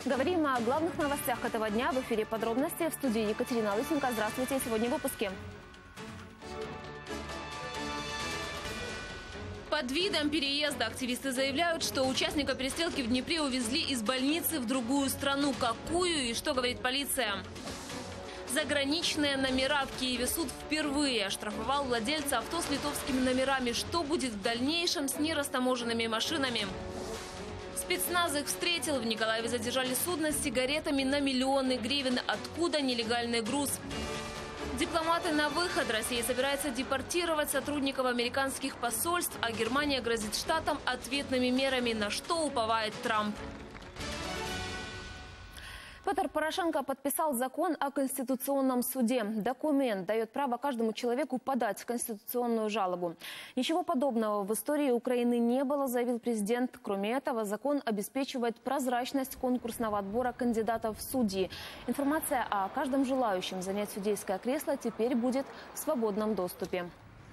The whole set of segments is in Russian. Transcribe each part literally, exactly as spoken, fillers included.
Говорим о главных новостях этого дня. В эфире подробности. В студии Екатерина Лысенко. Здравствуйте. Сегодня в выпуске. Под видом переезда активисты заявляют, что участника перестрелки в Днепре увезли из больницы в другую страну. Какую и что говорит полиция? Заграничные номера в Киеве суд впервые оштрафовал владельца авто с литовскими номерами. Что будет в дальнейшем с нерастаможенными машинами? Спецназ их встретил. В Николаеве задержали судно с сигаретами на миллионы гривен. Откуда нелегальный груз? Дипломаты на выход. Россия собирается депортировать сотрудников американских посольств, а Германия грозит штатам ответными мерами, на что уповает Трамп. Петр Порошенко подписал закон о Конституционном суде. Документ дает право каждому человеку подать конституционную жалобу. Ничего подобного в истории Украины не было, заявил президент. Кроме этого, закон обеспечивает прозрачность конкурсного отбора кандидатов в судьи. Информация о каждом желающем занять судейское кресло теперь будет в свободном доступе.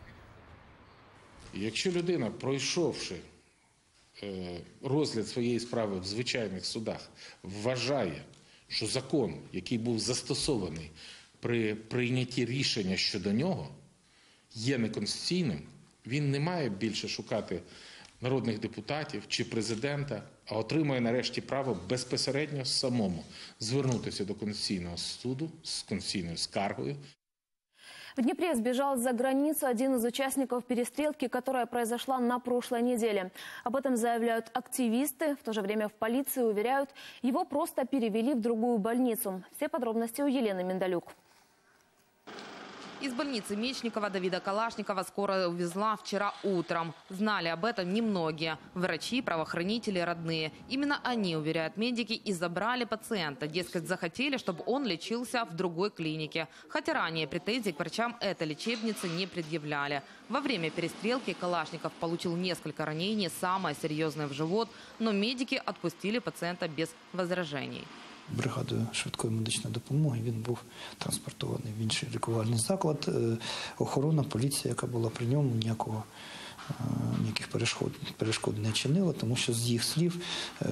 Якщо людина, пройшовши розгляд своєї справи в звичайних судах, вважає, що закон, який був застосований при прийнятті рішення щодо нього, є неконституційним, він не має більше шукати народних депутатів чи президента, а отримує нарешті право безпосередньо самому звернутися до Конституційного суду з конституційною скаргою. В Днепре сбежал за границу один из участников перестрелки, которая произошла на прошлой неделе. Об этом заявляют активисты. В то же время в полиции уверяют, его просто перевели в другую больницу. Все подробности у Елены Миндалюк. Из больницы Мечникова Давида Калашникова скорая увезла вчера утром. Знали об этом немногие. Врачи, правоохранители, родные. Именно они, уверяют медики, и забрали пациента. Дескать, захотели, чтобы он лечился в другой клинике. Хотя ранее претензий к врачам этой лечебницы не предъявляли. Во время перестрелки Калашников получил несколько ранений, самое серьезное в живот. Но медики отпустили пациента без возражений. Бригадою швидкої медичної допомоги він був транспортований в інший лікувальний заклад. Охорона, поліція, яка була при ньому, ніякого, ніяких перешкод, перешкод не чинила, тому що з їх слів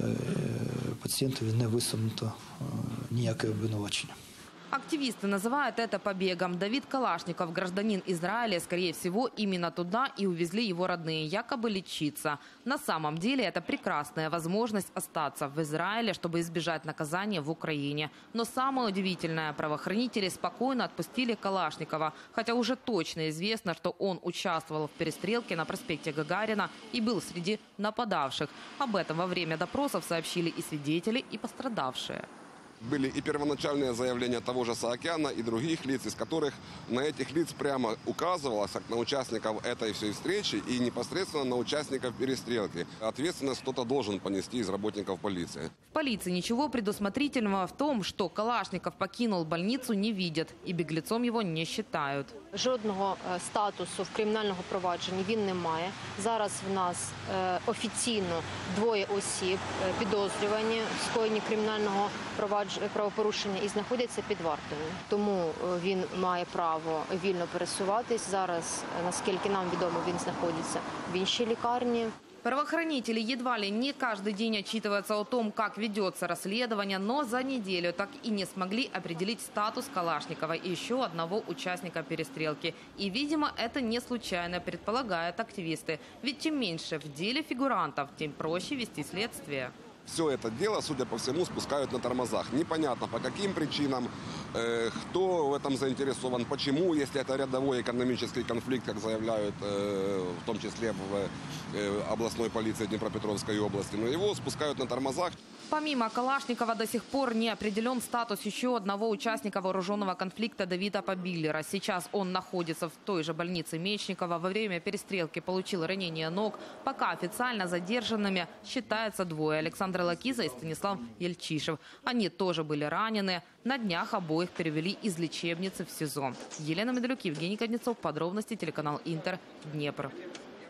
пацієнтові не висунуто ніяке обвинувачення. Активисты называют это побегом. Давид Калашников, гражданин Израиля, скорее всего, именно туда и увезли его родные, якобы лечиться. На самом деле это прекрасная возможность остаться в Израиле, чтобы избежать наказания в Украине. Но самое удивительное, правоохранители спокойно отпустили Калашникова, хотя уже точно известно, что он участвовал в перестрелке на проспекте Гагарина и был среди нападавших. Об этом во время допросов сообщили и свидетели, и пострадавшие. Были и первоначальные заявления того же Саакяна и других лиц, из которых на этих лиц прямо указывалось, как на участников этой всей встречи и непосредственно на участников перестрелки. Ответственность кто-то должен понести из работников полиции. В полиции ничего предусмотрительного в том, что Калашников покинул больницу, не видят и беглецом его не считают. Жодного статусу в кримінальному провадженні він не має. Зараз в нас офіційно двоє осіб підозрювані в скоєнні кримінального правопорушення і знаходяться під вартою. Тому він має право вільно пересуватись. Зараз, наскільки нам відомо, він знаходиться в іншій лікарні. Правоохранители едва ли не каждый день отчитываются о том, как ведется расследование, но за неделю так и не смогли определить статус Калашникова и еще одного участника перестрелки. И, видимо, это не случайно, предполагают активисты. Ведь чем меньше в деле фигурантов, тем проще вести следствие. Все это дело, судя по всему, спускают на тормозах. Непонятно, по каким причинам, э, кто в этом заинтересован, почему, если это рядовой экономический конфликт, как заявляют, э, в том числе в э, областной полиции Днепропетровской области. Но его спускают на тормозах. Помимо Калашникова до сих пор не определен статус еще одного участника вооруженного конфликта Давида Побиллера. Сейчас он находится в той же больнице Мечникова. Во время перестрелки получил ранение ног. Пока официально задержанными считаются двое – Александр Лакиза и Станислав Ельчишев. Они тоже были ранены. На днях обоих перевели из лечебницы в СИЗО. Елена Медалюк, Евгений Кузнецов. Подробности телеканал Интер. Днепр.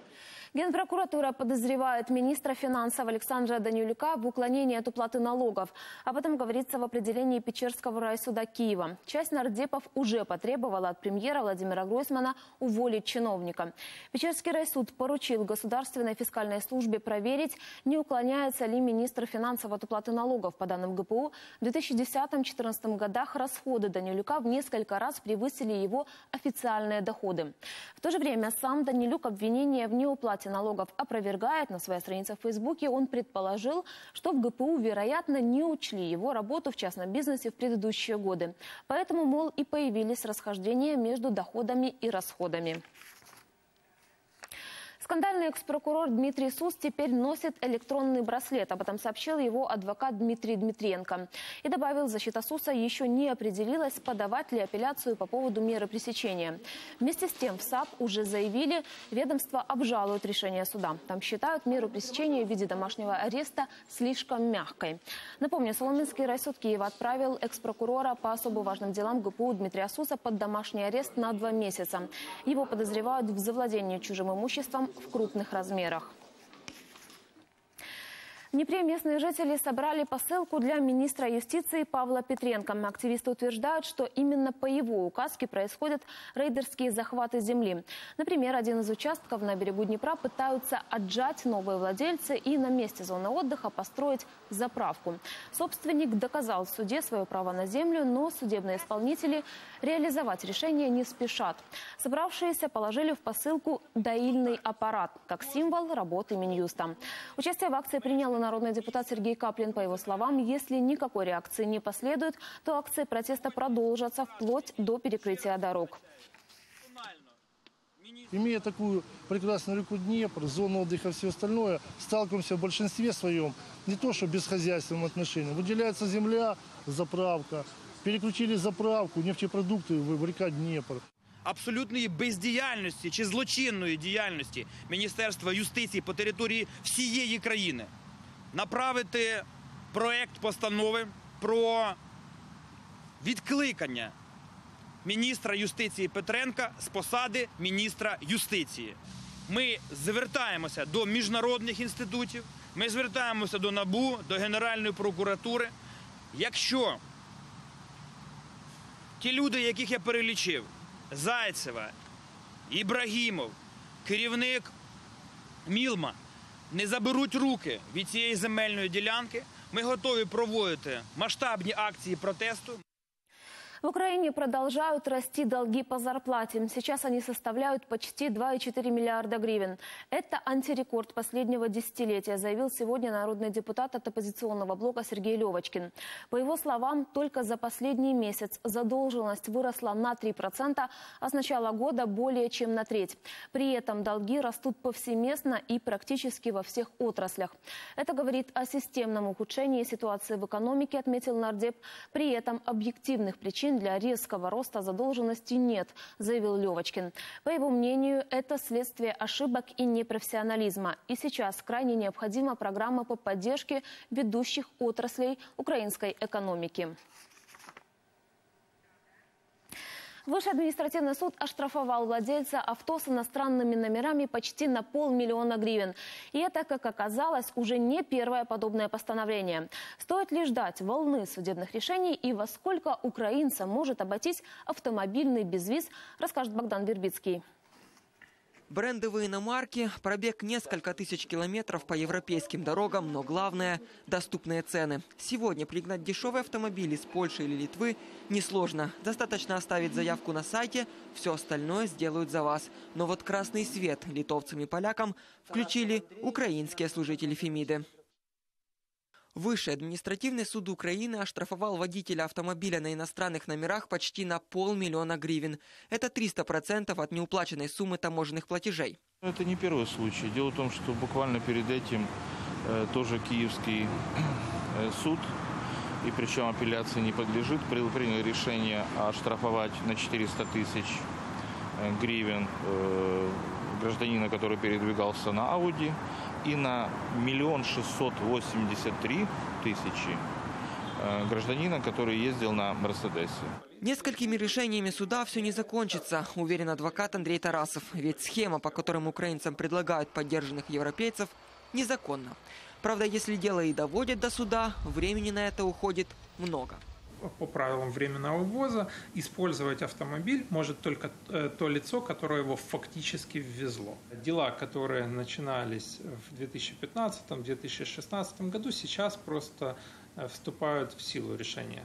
Генпрокуратура подозревает министра финансов Александра Данилюка в уклонении от уплаты налогов. Об этом говорится в определении Печерского райсуда Киева. Часть нардепов уже потребовала от премьера Владимира Гройсмана уволить чиновника. Печерский райсуд поручил Государственной фискальной службе проверить, не уклоняется ли министр финансов от уплаты налогов. По данным ГПУ, в две тысячи десятом — две тысячи четырнадцатом годах расходы Данилюка в несколько раз превысили его официальные доходы. В то же время сам Данилюк обвинение в неуплате налогов опровергает. На своей странице в Фейсбуке он предположил, что в ГПУ, вероятно, не учли его работу в частном бизнесе в предыдущие годы. Поэтому, мол, и появились расхождения между доходами и расходами. Скандальный экс-прокурор Дмитрий Сус теперь носит электронный браслет. Об этом сообщил его адвокат Дмитрий Дмитриенко. И добавил, защита Суса еще не определилась, подавать ли апелляцию по поводу меры пресечения. Вместе с тем в САП уже заявили, ведомство обжалует решение суда. Там считают меру пресечения в виде домашнего ареста слишком мягкой. Напомню, Соломенский райсуд Киева отправил экс-прокурора по особо важным делам ГПУ Дмитрия Суса под домашний арест на два месяца. Его подозревают в завладении чужим имуществом в крупных размерах. В Днепре местные жители собрали посылку для министра юстиции Павла Петренко. Активисты утверждают, что именно по его указке происходят рейдерские захваты земли. Например, один из участков на берегу Днепра пытаются отжать новые владельцы и на месте зоны отдыха построить заправку. Собственник доказал в суде свое право на землю, но судебные исполнители реализовать решение не спешат. Собравшиеся положили в посылку доильный аппарат, как символ работы Минюста. Участие в акции принял народный депутат Сергей Каплин. По его словам, если никакой реакции не последует, то акции протеста продолжатся вплоть до перекрытия дорог. Имея такую прекрасную реку Днепр, зону отдыха и все остальное, сталкиваемся в большинстве своем не то что без хозяйственного отношения. Выделяется земля, заправка. Переключили заправку, нефтепродукти в река Дніпр. Абсолютної бездіяльності чи злочинної діяльності Міністерства юстиції по території всієї країни. Направити проект постанови про відкликання міністра юстиції Петренка з посади міністра юстиції. Ми звертаємося до міжнародних інститутів, ми звертаємося до НАБУ, до Генеральної прокуратури. Якщо ті люди, яких я перелічив, Зайцева, Ібрагімов, керівник Мілма, не заберуть руки від цієї земельної ділянки, ми готові проводити масштабні акції протесту. В Украине продолжают расти долги по зарплате. Сейчас они составляют почти два и четыре миллиарда гривен. Это антирекорд последнего десятилетия, заявил сегодня народный депутат от оппозиционного блока Сергей Левочкин. По его словам, только за последний месяц задолженность выросла на три процента, а с начала года более чем на треть. При этом долги растут повсеместно и практически во всех отраслях. Это говорит о системном ухудшении ситуации в экономике, отметил нардеп. При этом объективных причин для резкого роста задолженности нет, заявил Левочкин. По его мнению, это следствие ошибок и непрофессионализма. И сейчас крайне необходима программа по поддержке ведущих отраслей украинской экономики. Высший административный суд оштрафовал владельца авто с иностранными номерами почти на полмиллиона гривен. И это, как оказалось, уже не первое подобное постановление. Стоит ли ждать волны судебных решений и во сколько украинцам может обойтись автомобильный безвиз, расскажет Богдан Вербицкий. Брендовые иномарки, пробег несколько тысяч километров по европейским дорогам, но главное – доступные цены. Сегодня пригнать дешевый автомобиль из Польши или Литвы несложно. Достаточно оставить заявку на сайте, все остальное сделают за вас. Но вот красный свет литовцам и полякам включили украинские служители Фемиды. Высший административный суд Украины оштрафовал водителя автомобиля на иностранных номерах почти на полмиллиона гривен. Это триста процентов от неуплаченной суммы таможенных платежей. Это не первый случай. Дело в том, что буквально перед этим э, тоже Киевский э, суд, и причем апелляции не подлежит, принял решение оштрафовать на четыреста тысяч э, гривен э, гражданина, который передвигался на Ауди, и на миллион шестьсот восемьдесят три тысячи гражданина, который ездил на «Мерседесе». Несколькими решениями суда все не закончится, уверен адвокат Андрей Тарасов. Ведь схема, по которым украинцам предлагают поддержанных европейцев, незаконна. Правда, если дело и доводят до суда, времени на это уходит много. По правилам временного ввоза использовать автомобиль может только то лицо, которое его фактически ввезло. Дела, которые начинались в две тысячи пятнадцатом — две тысячи шестнадцатом году, сейчас просто вступают в силу решения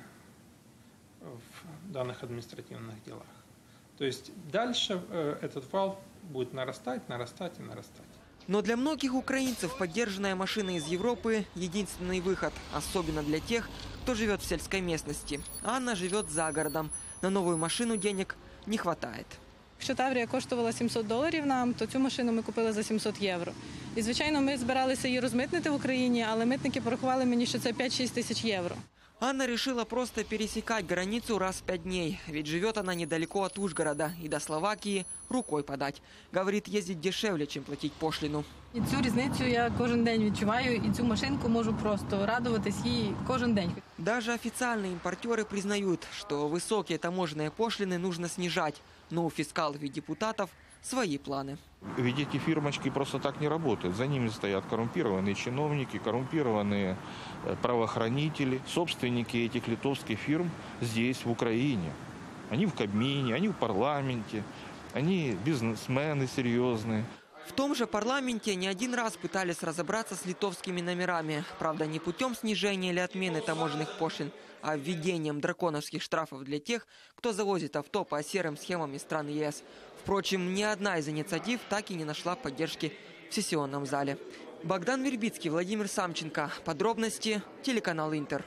в данных административных делах. То есть дальше этот вал будет нарастать, нарастать и нарастать. Но для многих украинцев поддержанная машина из Европы – единственный выход, особенно для тех, кто живет в сельской местности. Анна живет за городом. На новую машину денег не хватает. Якщо Таврія коштувала сімсот доларів нам, то цю машину ми купили за сімсот євро. І, звичайно, ми збиралися її розмитнити в Україні, але митники порахували мені, що це п'ять-шість тисяч євро. Анна решила просто пересекать границу раз в пять дней. Ведь живет она недалеко от Ужгорода. И до Словакии рукой подать. Говорит, ездить дешевле, чем платить пошлину. І цю різницю я кожен день відчуваю. І цю машинку можу просто радуватись їй кожен день. Даже официальные импортеры признают, что высокие таможенные пошлины нужно снижать. Но у фискалов и депутатов свои планы. Ведь эти фирмочки просто так не работают. За ними стоят коррумпированные чиновники, коррумпированные правоохранители, собственники этих литовских фирм здесь, в Украине. Они в Кабмине, они в парламенте, они бизнесмены серьезные. В том же парламенте не один раз пытались разобраться с литовскими номерами. Правда, не путем снижения или отмены таможенных пошлин, а введением драконовских штрафов для тех, кто завозит авто по серым схемам из стран ЕС. Впрочем, ни одна из инициатив так и не нашла поддержки в сессионном зале. Богдан Вербицкий, Владимир Самченко. Подробности телеканал Интер.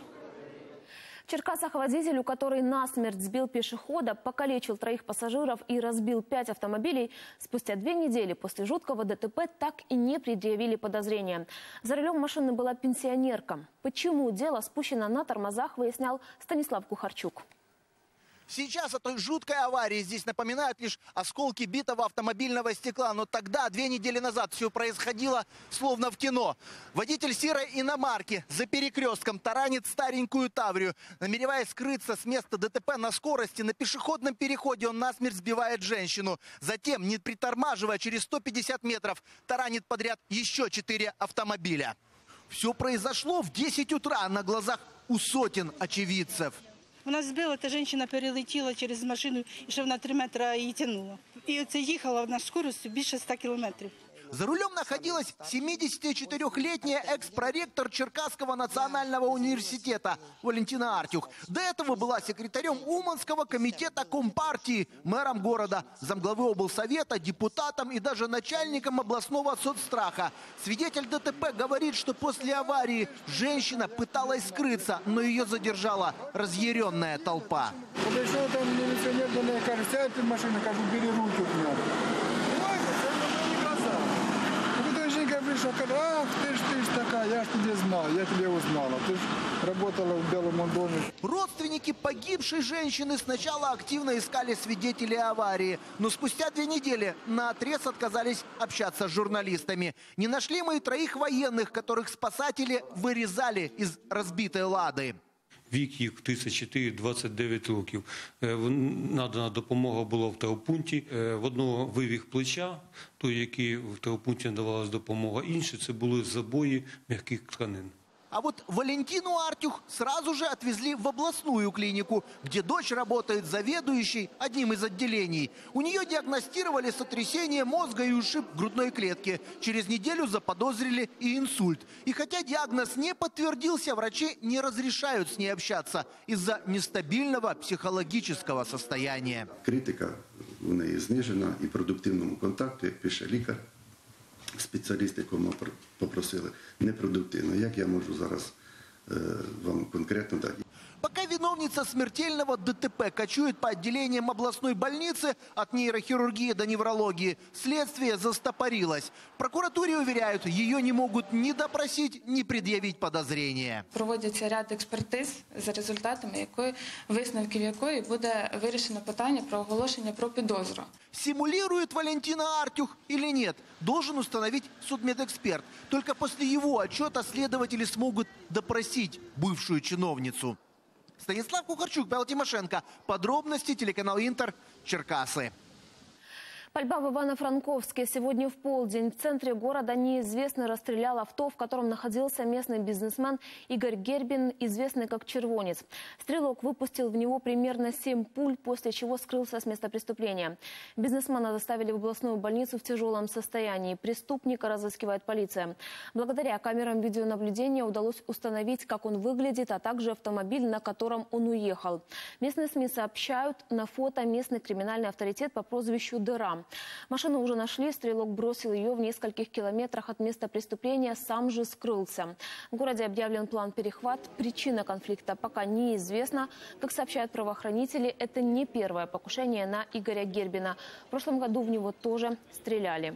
В Черкасах водителю, который насмерть сбил пешехода, покалечил троих пассажиров и разбил пять автомобилей, спустя две недели после жуткого ДТП так и не предъявили подозрения. За рулем машины была пенсионерка. Почему дело спущено на тормозах, выяснял Станислав Кухарчук. Сейчас о той жуткой аварии здесь напоминают лишь осколки битого автомобильного стекла. Но тогда, две недели назад, все происходило словно в кино. Водитель серой иномарки за перекрестком таранит старенькую Таврию. Намереваясь скрыться с места ДТП на скорости, на пешеходном переходе он насмерть сбивает женщину. Затем, не притормаживая, через сто пятьдесят метров таранит подряд еще четыре автомобиля. Все произошло в десять утра на глазах у сотен очевидцев. Вона збила, та жінка перелетіла через машину, і ще вона три метри її тягнула. І оце їхала на скорості більше ста кілометрів. За рулем находилась семидесятичетырёхлетняя экс-проректор Черкасского национального университета Валентина Артюх. До этого была секретарем Уманского комитета Компартии, мэром города, замглавы облсовета, депутатом и даже начальником областного соцстраха. Свидетель ДТП говорит, что после аварии женщина пыталась скрыться, но ее задержала разъяренная толпа. Подошел там милиционер, до меня кажет, сядь в машину, кажу, бери руки от меня. Пришел, ах, ты ж, ты ж такая, я ж тебя знал, я тебя узнала, ты ж работала в Белом доме. Родственники погибшей женщины сначала активно искали свидетелей аварии, но спустя две недели наотрез отказались общаться с журналистами. Не нашли мы и троих военных, которых спасатели вырезали из разбитой «Лади». Вік їх тридцять чотири - двадцять дев'ять років. Надана допомога була в травмпункті. В одного вивих плеча, той, який в травмпункті надавалась допомога, інші це були забої м'яких тканин. А вот Валентину Артюх сразу же отвезли в областную клинику, где дочь работает заведующей одним из отделений. У нее диагностировали сотрясение мозга и ушиб грудной клетки. Через неделю заподозрили и инсульт. И хотя диагноз не подтвердился, врачи не разрешают с ней общаться из-за нестабильного психологического состояния. Критика у неї знижена і продуктивному контакту, як пише лікар. Спеціаліст, якого ми попросили, непродуктивно. Як я можу зараз е, вам конкретно дати? Пока Виновница смертельного ДТП кочует по отделениям областной больницы от нейрохирургии до неврологии. Следствие застопорилось. В прокуратуре уверяют, ее не могут ни допросить, ни предъявить подозрения. Проводяться ряд експертиз, за результатами якої, висновків якої буде вирішено питання про оголошення про підозру. Симулирует Валентина Артюх или нет, должен установить судмедэксперт. Только после его отчета следователи смогут допросить бывшую чиновницу. Станислав Кухарчук, Павел Тимошенко. Подробности, телеканал Интер, Черкасы. Пальба в Ивано-Франковске. Сегодня в полдень в центре города неизвестный расстрелял авто, в котором находился местный бизнесмен Игорь Гербин, известный как Червонец. Стрелок выпустил в него примерно семь пуль, после чего скрылся с места преступления. Бизнесмена доставили в областную больницу в тяжелом состоянии. Преступника разыскивает полиция. Благодаря камерам видеонаблюдения удалось установить, как он выглядит, а также автомобиль, на котором он уехал. Местные СМИ сообщают, на фото местный криминальный авторитет по прозвищу Дыра. Машину уже нашли, стрелок бросил ее в нескольких километрах от места преступления, сам же скрылся. В городе объявлен план перехват. Причина конфликта пока неизвестна. Как сообщают правоохранители, это не первое покушение на Игоря Гербина. В прошлом году в него тоже стреляли.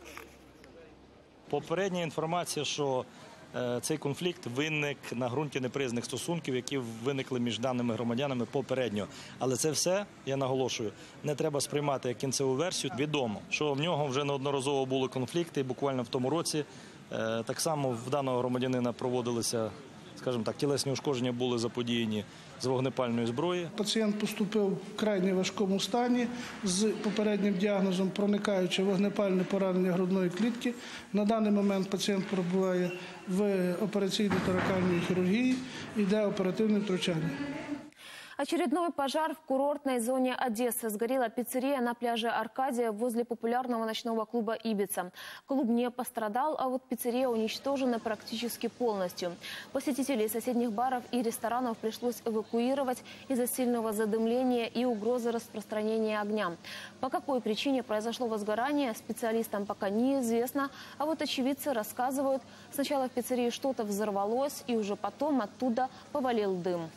Попередня інформація, що цей конфлікт виник на ґрунті неприязних стосунків, які виникли між даними громадянами попередньо. Але це все, я наголошую, не треба сприймати як кінцеву версію. Відомо, що в нього вже неодноразово були конфлікти, буквально в тому році. Так само в даного громадянина проводилися, скажімо так, тілесні ушкодження були заподіяні з вогнепальної зброї. Пацієнт поступив в крайне важкому стані з попереднім діагнозом проникаюче вогнепальне поранення грудної клітки. На даний момент пацієнт перебуває в операційній торакальній хірургії, йде оперативне втручання. Очередной пожар в курортной зоне Одессы. Сгорела пиццерия на пляже Аркадия возле популярного ночного клуба «Ибица». Клуб не пострадал, а вот пиццерия уничтожена практически полностью. Посетителей соседних баров и ресторанов пришлось эвакуировать из-за сильного задымления и угрозы распространения огня. По какой причине произошло возгорание, специалистам пока неизвестно. А вот очевидцы рассказывают, сначала в пиццерии что-то взорвалось, и уже потом оттуда повалил дым.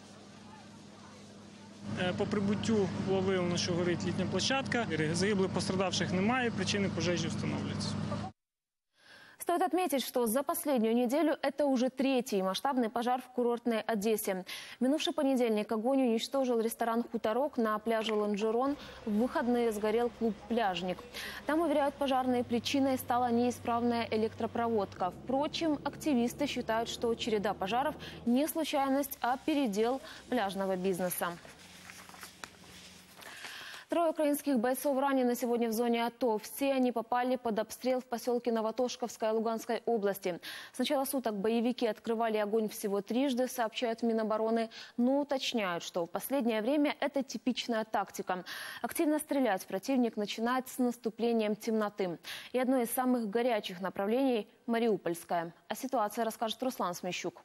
По прибуттю було виявлено, що горить літня площадка. Загиблих, пострадавших немає, причини пожежі встановлюються. Стоит отметить, что за последнюю неделю это уже третий масштабный пожар в курортной Одессе. В минувший понедельник огонь уничтожил ресторан «Хуторок» на пляже Лонжерон. В выходные сгорел клуб «Пляжник». Там, уверяют пожарные, причиной стала неисправная электропроводка. Впрочем, активисты считают, что череда пожаров не случайность, а передел пляжного бизнеса. Трое украинских бойцов ранены сегодня в зоне АТО. Все они попали под обстрел в поселке Новотошковская Луганской области. С начала суток боевики открывали огонь всего трижды, сообщают в Минобороны, но уточняют, что в последнее время это типичная тактика. Активно стрелять противник начинает с наступлением темноты. И одно из самых горячих направлений – Мариупольское. О ситуации расскажет Руслан Смещук.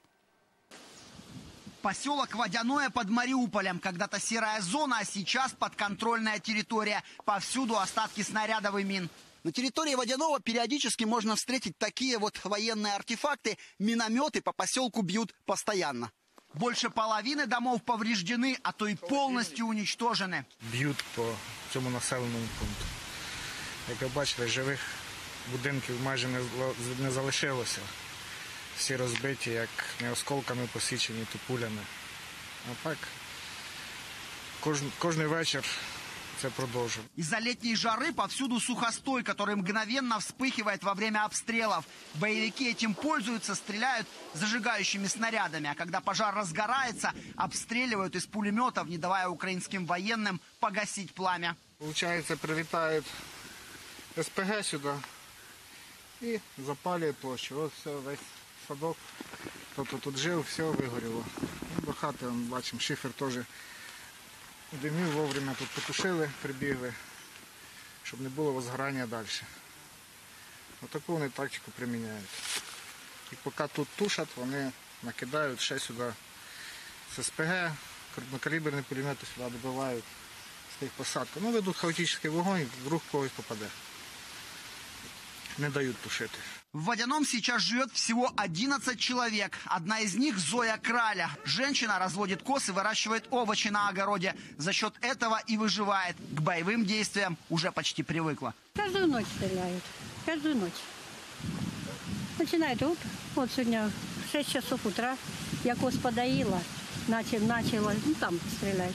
Поселок Водяное под Мариуполем. Когда-то серая зона, а сейчас подконтрольная территория. Повсюду остатки снарядов и мин. На территории Водяного периодически можно встретить такие вот военные артефакты. Минометы по поселку бьют постоянно. Больше половины домов повреждены, а то и полностью уничтожены. Б'ють по цьому населеному пункту. Як ви бачите, живих будинків майже не залишилося. Всі розбиті, як не осколками посічені, то пулями. А так, кож, кожний вечір це продовжує. Из-за летней жары повсюду сухостой, который мгновенно вспыхивает во время обстрелов. Боевики этим пользуются, стреляют зажигающими снарядами. А когда пожар разгорается, обстреливают из пулеметов, не давая украинским военным погасить пламя. Получается, прилетает СПГ сюда и запаливает площадь. Вот все, весь садок, хто тут жив, все вигоріло. До хати, бачимо, шифер теж димів, вовремя тут потушили, прибігли, щоб не було возгорання далі. Отаку вони тактику приміняють. І поки тут тушать, вони накидають ще сюди з СПГ, крупнокаліберні пулемети сюди добивають з тих посадок. Ну, ведуть хаотичний вогонь, вдруг когось попаде. не дають тушити. В Водяном сейчас живет всего одиннадцать человек. Одна из них Зоя Краля. Женщина разводит коз и выращивает овощи на огороде. За счет этого и выживает. К боевым действиям уже почти привыкла. Каждую ночь стреляют. Каждую ночь. Начинает вот, вот сегодня в шесть часов утра. Я коз подоила. Начал, начала, ну там стреляют.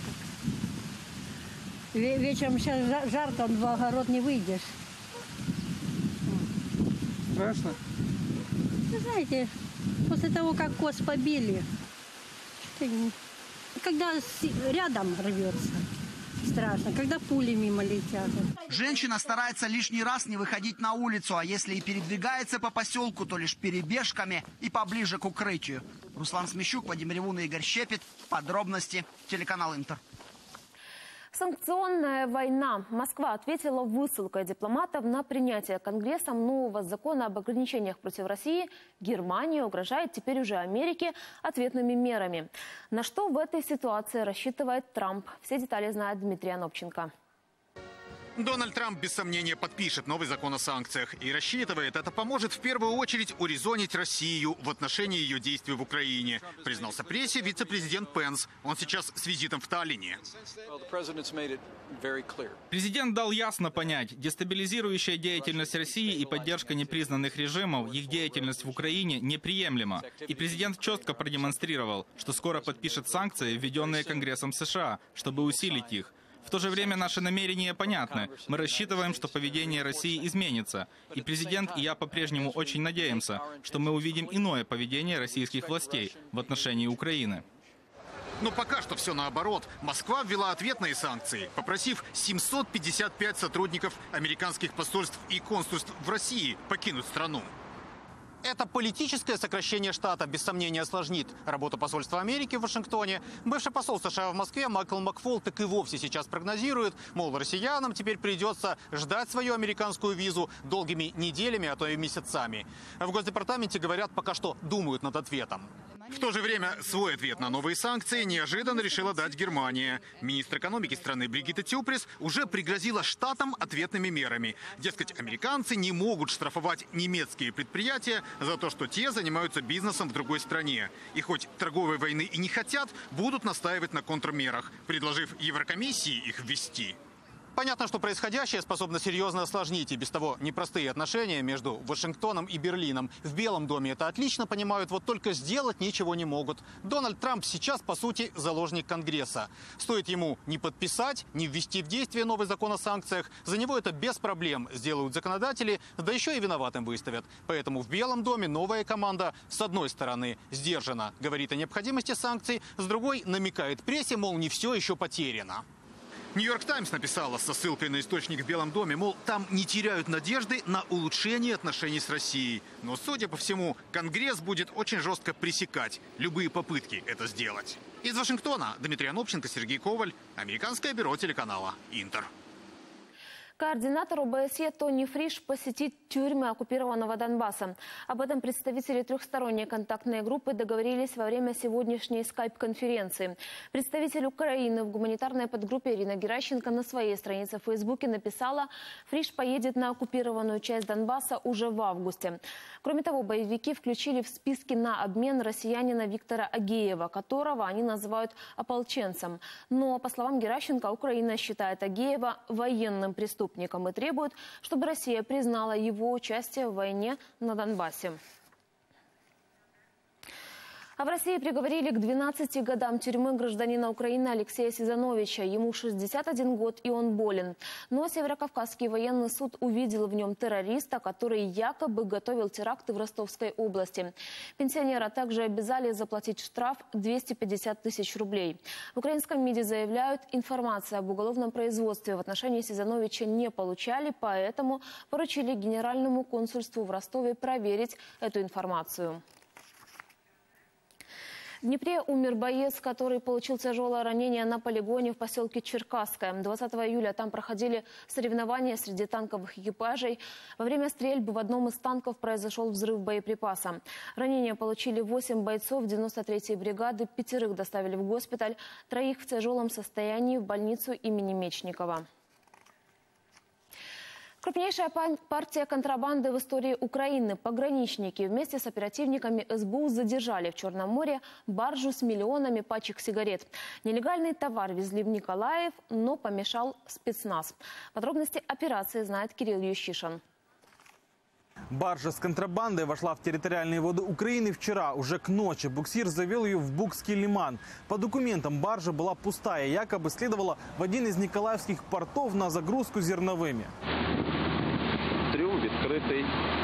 Вечером сейчас жарко, в огород не выйдешь. Страшно? Вы знаете, после того, как коз побили, когда рядом рвется, страшно, когда пули мимо летят. Женщина старается лишний раз не выходить на улицу, а если и передвигается по поселку, то лишь перебежками и поближе к укрытию. Руслан Смещук, Вадим Ревун и Игорь Щепет. Подробности. Телеканал Интер. Санкционная война. Москва ответила высылкой дипломатов на принятие Конгрессом нового закона об ограничениях против России. Германия угрожает теперь уже Америке ответными мерами. На что в этой ситуации рассчитывает Трамп? Все детали знает Дмитрий Анопченко. Дональд Трамп без сомнения подпишет новый закон о санкциях и рассчитывает, это поможет в первую очередь урезонить Россию в отношении ее действий в Украине, признался прессе вице-президент Пенс. Он сейчас с визитом в Таллине. Президент дал ясно понять, дестабилизирующая деятельность России и поддержка непризнанных режимов, их деятельность в Украине неприемлема. И президент четко продемонстрировал, что скоро подпишет санкции, введенные Конгрессом США, чтобы усилить их. В то же время наши намерения понятны. Мы рассчитываем, что поведение России изменится. И президент, и я по-прежнему очень надеемся, что мы увидим иное поведение российских властей в отношении Украины. Но пока что все наоборот. Москва ввела ответные санкции, попросив семьсот пятьдесят пять сотрудников американских посольств и консульств в России покинуть страну. Это политическое сокращение штата, без сомнения, осложнит работу посольства Америки в Вашингтоне. Бывший посол США в Москве Майкл Макфол так и вовсе сейчас прогнозирует, мол, россиянам теперь придется ждать свою американскую визу долгими неделями, а то и месяцами. В Госдепартаменте говорят, пока что думают над ответом. В то же время свой ответ на новые санкции неожиданно решила дать Германия. Министр экономики страны Бригитта Тюприс уже пригрозила штатам ответными мерами. Дескать, американцы не могут штрафовать немецкие предприятия за то, что те занимаются бизнесом в другой стране. И хоть торговой войны и не хотят, будут настаивать на контрмерах, предложив Еврокомиссии их ввести. Понятно, что происходящее способно серьезно осложнить и без того непростые отношения между Вашингтоном и Берлином. В Белом доме это отлично понимают, вот только сделать ничего не могут. Дональд Трамп сейчас, по сути, заложник Конгресса. Стоит ему не подписать, не ввести в действие новый закон о санкциях, за него это без проблем сделают законодатели, да еще и виноватым выставят. Поэтому в Белом доме новая команда с одной стороны сдержанно говорит о необходимости санкций, с другой намекает прессе, мол, не все еще потеряно. Нью-Йорк Таймс написала со ссылкой на источник в Белом доме, мол, там не теряют надежды на улучшение отношений с Россией. Но, судя по всему, Конгресс будет очень жестко пресекать любые попытки это сделать. Из Вашингтона Дмитрий Анопченко, Сергей Коваль, Американское бюро телеканала Интер. Координатор ОБСЕ Тони Фриш посетит тюрьмы оккупированного Донбасса. Об этом представители трехсторонней контактной группы договорились во время сегодняшней скайп-конференции. Представитель Украины в гуманитарной подгруппе Ирина Геращенко на своей странице в Фейсбуке написала, Фриш поедет на оккупированную часть Донбасса уже в августе. Кроме того, боевики включили в списки на обмен россиянина Виктора Агеева, которого они называют ополченцем. Но, по словам Геращенко, Украина считает Агеева военным преступником и требует, чтобы Россия признала его участие в войне на Донбассе. А в России приговорили к двенадцати годам тюрьмы гражданина Украины Алексея Сизановича. Ему шестьдесят один год, и он болен. Но Северокавказский военный суд увидел в нем террориста, который якобы готовил теракты в Ростовской области. Пенсионера также обязали заплатить штраф двести пятьдесят тысяч рублей. В украинском МИДе заявляют, информации об уголовном производстве в отношении Сизановича не получали, поэтому поручили генеральному консульству в Ростове проверить эту информацию. В Днепре умер боец, который получил тяжелое ранение на полигоне в поселке Черкасское. двадцатого июля там проходили соревнования среди танковых экипажей. Во время стрельбы в одном из танков произошел взрыв боеприпаса. Ранения получили восемь бойцов девяносто третьей бригады, пятерых доставили в госпиталь, троих в тяжелом состоянии в больницу имени Мечникова. Крупнейшая партия контрабанды в истории Украины. Пограничники вместе с оперативниками эс бэ у задержали в Черном море баржу с миллионами пачек сигарет. Нелегальный товар везли в Николаев, но помешал спецназ. Подробности операции знает Кирилл Ющишин. Баржа с контрабандой вошла в территориальные воды Украины вчера. Уже к ночи буксир завел ее в Букский лиман. По документам баржа была пустая, якобы следовала в один из николаевских портов на загрузку зерновыми. Трюм відкритий.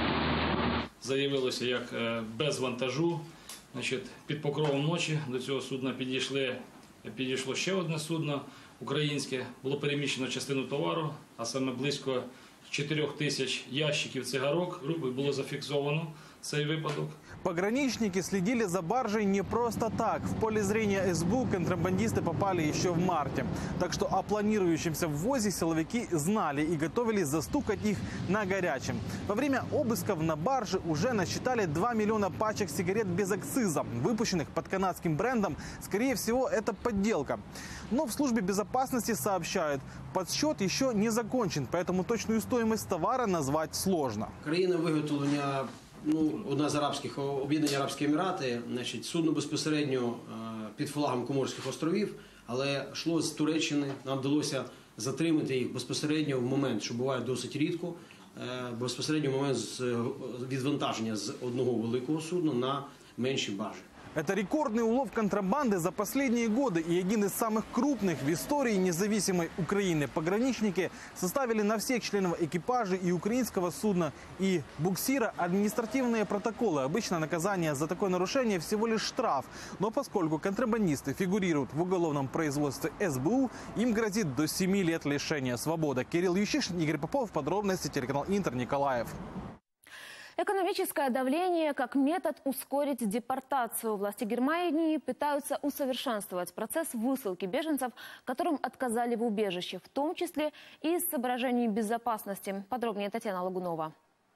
Заявилося як без вантажу. Значить, під покровом ночі до цього судна підійшли, підійшло ще одне судно українське. Було переміщено частину товару, а саме близько чотирьох тисяч ящиків цигарок. Було зафіксовано цей випадок. Пограничники следили за баржей не просто так. В поле зрения эс бэ у контрабандисты попали еще в марте. Так что о планирующемся ввозе силовики знали и готовились застукать их на горячем. Во время обысков на барже уже насчитали два миллиона пачек сигарет без акциза, выпущенных под канадским брендом. Скорее всего, это подделка. Но в службе безопасности сообщают, подсчет еще не закончен, поэтому точную стоимость товара назвать сложно. Країна виготовлення, ну, одна з арабських, Об'єднані Арабські Емірати, значить, судно безпосередньо під флагом Коморських островів, але йшло з Туреччини. Нам вдалося затримати їх безпосередньо в момент, що буває досить рідко, безпосередньо в момент відвантаження з одного великого судна на менші баржі. Это рекордный улов контрабанды за последние годы и один из самых крупных в истории независимой Украины. Пограничники составили на всех членов экипажа и украинского судна, и буксира административные протоколы. Обычно наказание за такое нарушение всего лишь штраф. Но поскольку контрабандисты фигурируют в уголовном производстве эс бэ у, им грозит до семи лет лишения свободы. Кирилл Ющишин, Игорь Попов. Подробности телеканал Интер, Николаев. Экономическое давление как метод ускорить депортацию. Власти Германии пытаются усовершенствовать процесс высылки беженцев, которым отказали в убежище, в том числе и из соображений безопасности. Подробнее Татьяна Лагунова.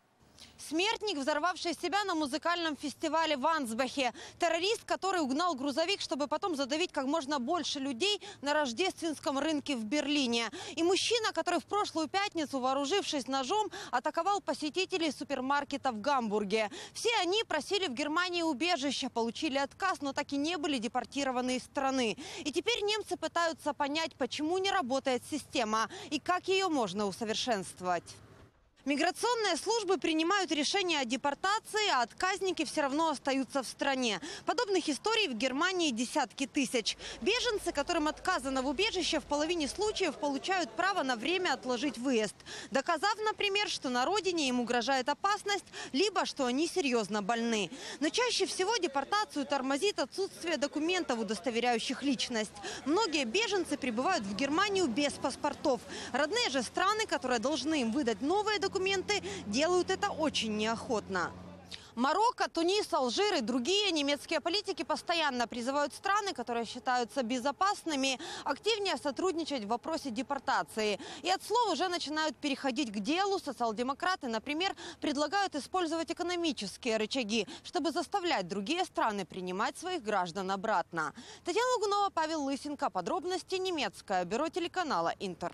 Смертник, взорвавший себя на музыкальном фестивале в Ансбахе. Террорист, который угнал грузовик, чтобы потом задавить как можно больше людей на рождественском рынке в Берлине. И мужчина, который в прошлую пятницу, вооружившись ножом, атаковал посетителей супермаркета в Гамбурге. Все они просили в Германии убежища, получили отказ, но так и не были депортированы из страны. И теперь немцы пытаются понять, почему не работает система и как ее можно усовершенствовать. Миграционные службы принимают решения о депортации, а отказники все равно остаются в стране. Подобных историй в Германии десятки тысяч. Беженцы, которым отказано в убежище, в половине случаев получают право на время отложить выезд, доказав, например, что на родине им угрожает опасность, либо что они серьезно больны. Но чаще всего депортацию тормозит отсутствие документов, удостоверяющих личность. Многие беженцы прибывают в Германию без паспортов. Родные же страны, которые должны им выдать новые документы, Документы делают это очень неохотно. Марокко, Тунис, Алжир и другие немецкие политики постоянно призывают страны, которые считаются безопасными, активнее сотрудничать в вопросе депортации. И от слов уже начинают переходить к делу. Социал-демократы, например, предлагают использовать экономические рычаги, чтобы заставлять другие страны принимать своих граждан обратно. Татьяна Лагунова, Павел Лысенко. Подробности немецкое бюро телеканала Интер.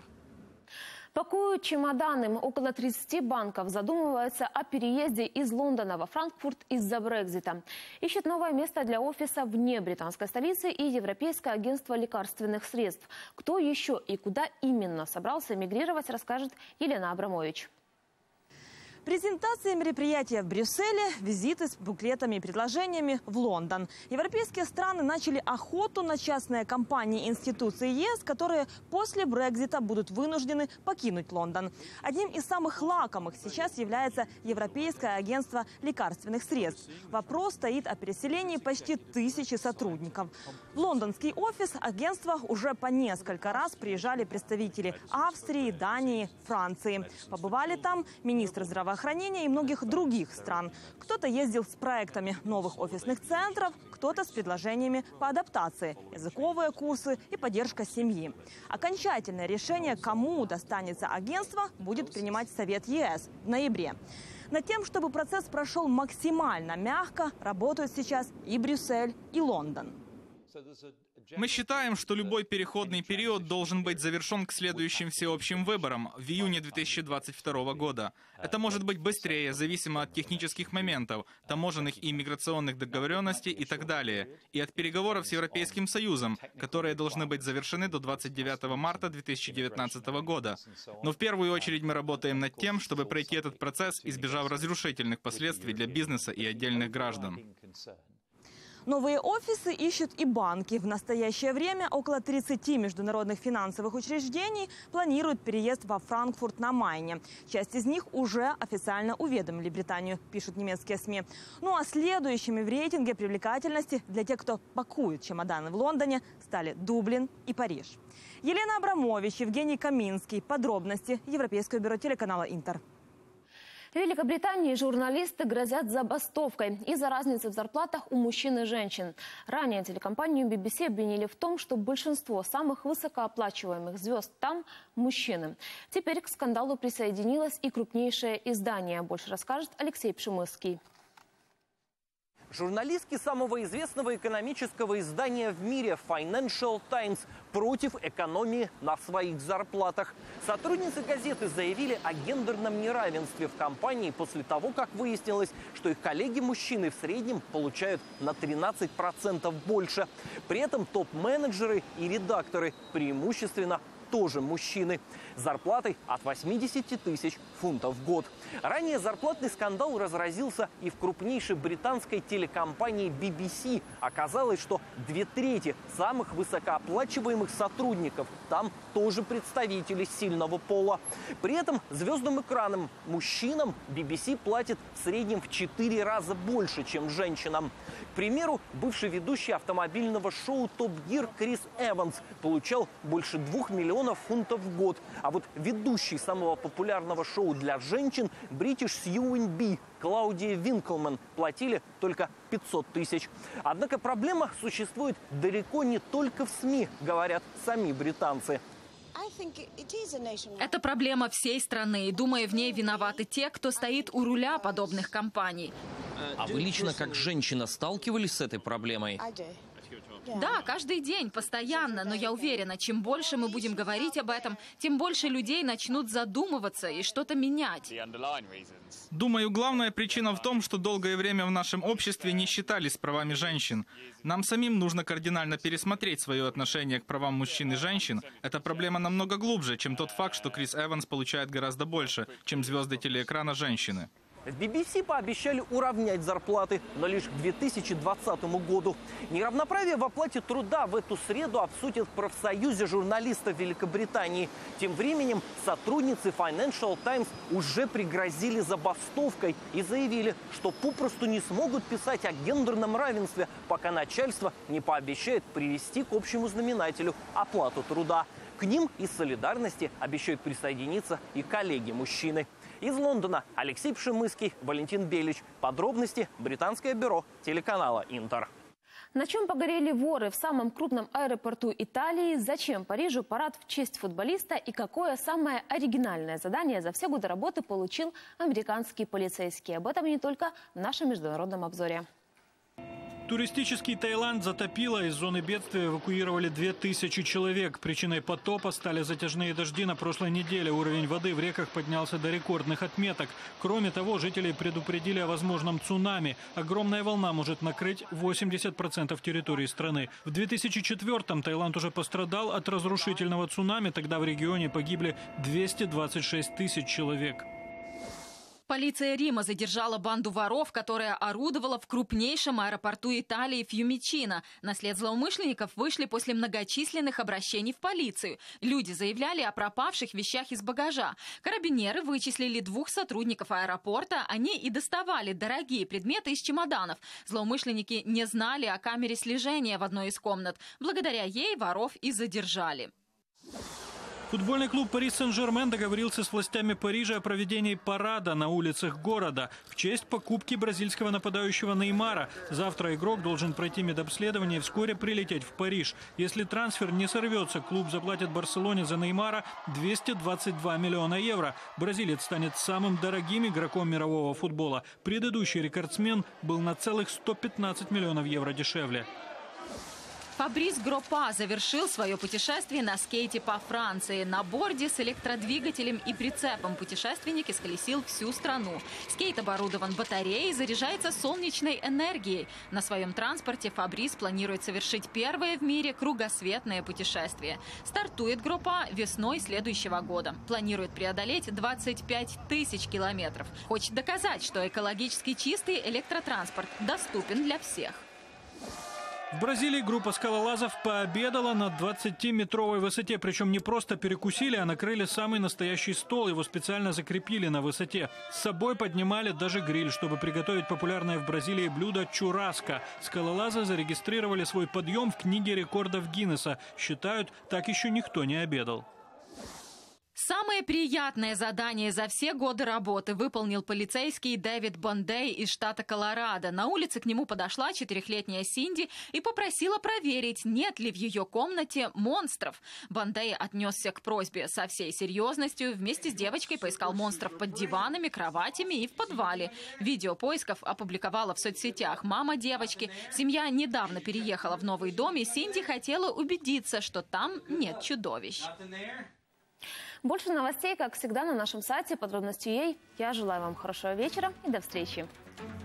Пакуют чемоданы. Около тридцати банков задумываются о переезде из Лондона во Франкфурт из-за Брексита. Ищут новое место для офиса вне британской столицы и Европейское агентство лекарственных средств. Кто еще и куда именно собрался эмигрировать, расскажет Елена Абрамович. Презентация мероприятия в Брюсселе, визиты с буклетами и предложениями в Лондон. Европейские страны начали охоту на частные компании и институции ЕС, которые после Брексита будут вынуждены покинуть Лондон. Одним из самых лакомых сейчас является Европейское агентство лекарственных средств. Вопрос стоит о переселении почти тысячи сотрудников. В лондонский офис агентства уже по несколько раз приезжали представители Австрии, Дании, Франции. Побывали там министры здравоохранения и многих других стран. Кто-то ездил с проектами новых офисных центров, кто-то с предложениями по адаптации, языковые курсы и поддержка семьи. Окончательное решение, кому достанется агентство, будет принимать Совет ЕС в ноябре. Над тем, чтобы процесс прошел максимально мягко, работают сейчас и Брюссель, и Лондон. Мы считаем, что любой переходный период должен быть завершен к следующим всеобщим выборам в июне две тысячи двадцать второго года. Это может быть быстрее, зависимо от технических моментов, таможенных и миграционных договоренностей и так далее, и от переговоров с Европейским Союзом, которые должны быть завершены до двадцать девятого марта две тысячи девятнадцатого года. Но в первую очередь мы работаем над тем, чтобы пройти этот процесс, избежав разрушительных последствий для бизнеса и отдельных граждан. Новые офисы ищут и банки. В настоящее время около тридцати международных финансовых учреждений планируют переезд во Франкфурт на Майне. Часть из них уже официально уведомили Британию, пишут немецкие СМИ. Ну а следующими в рейтинге привлекательности для тех, кто пакует чемоданы в Лондоне, стали Дублин и Париж. Елена Абрамович, Евгений Каминский. Подробности. Европейское бюро телеканала «Интер». В Великобритании журналисты грозят забастовкой из-за разницы в зарплатах у мужчин и женщин. Ранее телекомпанию би би си обвинили в том, что большинство самых высокооплачиваемых звезд там – мужчины. Теперь к скандалу присоединилось и крупнейшее издание. Больше расскажет Алексей Пшемысский. Журналистки самого известного экономического издания в мире Financial Times против экономии на своих зарплатах. Сотрудницы газеты заявили о гендерном неравенстве в компании после того, как выяснилось, что их коллеги-мужчины в среднем получают на тринадцать процентов больше. При этом топ-менеджеры и редакторы преимущественно тоже мужчины. С зарплатой от восьмидесяти тысяч фунтов в год. Ранее зарплатный скандал разразился и в крупнейшей британской телекомпании би би си. Оказалось, что две трети самых высокооплачиваемых сотрудников там тоже представители сильного пола. При этом звездным экранам мужчинам би би си платит в среднем в четыре раза больше, чем женщинам. К примеру, бывший ведущий автомобильного шоу «Топ Гир» Крис Эванс получал больше двух миллионов фунтов в год. А вот ведущий самого популярного шоу для женщин British Сью энд Би Клаудия Винклман платили только пятьсот тысяч. Однако проблема существует далеко не только в СМИ, говорят сами британцы. Это проблема всей страны, и, думаю, в ней виноваты те, кто стоит у руля подобных компаний. А вы лично, как женщина, сталкивались с этой проблемой? Да, каждый день, постоянно, но я уверена, чем больше мы будем говорить об этом, тем больше людей начнут задумываться и что-то менять. Думаю, главная причина в том, что долгое время в нашем обществе не считались правами женщин. Нам самим нужно кардинально пересмотреть свое отношение к правам мужчин и женщин. Эта проблема намного глубже, чем тот факт, что Крис Эванс получает гораздо больше, чем звезды телеэкрана женщины. В би би си пообещали уравнять зарплаты, но лишь к две тысячи двадцатому году. Неравноправие в оплате труда в эту среду обсудят в профсоюзе журналистов Великобритании. Тем временем сотрудницы Financial Times уже пригрозили забастовкой и заявили, что попросту не смогут писать о гендерном равенстве, пока начальство не пообещает привести к общему знаменателю оплату труда. К ним из солидарности обещают присоединиться и коллеги-мужчины. Из Лондона Алексей Пшемысский, Валентин Белич. Подробности британское бюро телеканала «Интер». На чем погорели воры в самом крупном аэропорту Италии? Зачем Парижу парад в честь футболиста? И какое самое оригинальное задание за все годы работы получил американский полицейский? Об этом и не только в нашем международном обзоре. Туристический Таиланд затопило. Из зоны бедствия эвакуировали две тысячи человек. Причиной потопа стали затяжные дожди на прошлой неделе. Уровень воды в реках поднялся до рекордных отметок. Кроме того, жителей предупредили о возможном цунами. Огромная волна может накрыть восемьдесят процентов территории страны. В две тысячи четвёртом Таиланд уже пострадал от разрушительного цунами. Тогда в регионе погибли двести двадцать шесть тысяч человек. Полиция Рима задержала банду воров, которая орудовала в крупнейшем аэропорту Италии Фьюмичино. На след злоумышленников вышли после многочисленных обращений в полицию. Люди заявляли о пропавших вещах из багажа. Карабинеры вычислили двух сотрудников аэропорта. Они и доставали дорогие предметы из чемоданов. Злоумышленники не знали о камере слежения в одной из комнат. Благодаря ей воров и задержали. Футбольный клуб «Пари Сен-Жермен» договорился с властями Парижа о проведении парада на улицах города в честь покупки бразильского нападающего Неймара. Завтра игрок должен пройти медобследование и вскоре прилететь в Париж. Если трансфер не сорвется, клуб заплатит Барселоне за Неймара двести двадцать два миллиона евро. Бразилец станет самым дорогим игроком мирового футбола. Предыдущий рекордсмен был на целых сто пятнадцать миллионов евро дешевле. Фабрис Гропа завершил свое путешествие на скейте по Франции. На борде с электродвигателем и прицепом путешественник исколесил всю страну. Скейт оборудован батареей и заряжается солнечной энергией. На своем транспорте Фабрис планирует совершить первое в мире кругосветное путешествие. Стартует Гропа весной следующего года. Планирует преодолеть двадцать пять тысяч километров. Хочет доказать, что экологически чистый электротранспорт доступен для всех. В Бразилии группа скалолазов пообедала на двадцатиметровой высоте. Причем не просто перекусили, а накрыли самый настоящий стол. Его специально закрепили на высоте. С собой поднимали даже гриль, чтобы приготовить популярное в Бразилии блюдо чурраско. Скалолазы зарегистрировали свой подъем в книге рекордов Гиннесса. Считают, так еще никто не обедал. Самое приятное задание за все годы работы выполнил полицейский Дэвид Бондей из штата Колорадо. На улице к нему подошла четырехлетняя Синди и попросила проверить, нет ли в ее комнате монстров. Бондей отнесся к просьбе со всей серьезностью. Вместе с девочкой поискал монстров под диванами, кроватями и в подвале. Видео поисков опубликовала в соцсетях мама девочки. Семья недавно переехала в новый дом, и Синди хотела убедиться, что там нет чудовищ. Больше новостей, как всегда, на нашем сайте подробности точка ю а. Я желаю вам хорошего вечера и до встречи.